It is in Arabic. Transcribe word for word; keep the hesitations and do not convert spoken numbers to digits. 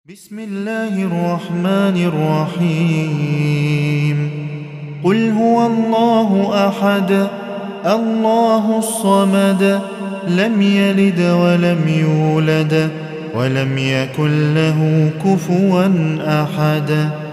بسم الله الرحمن الرحيم قل هو الله أحد الله الصمد لم يلد ولم يولد ولم يكن له كفوا أحد.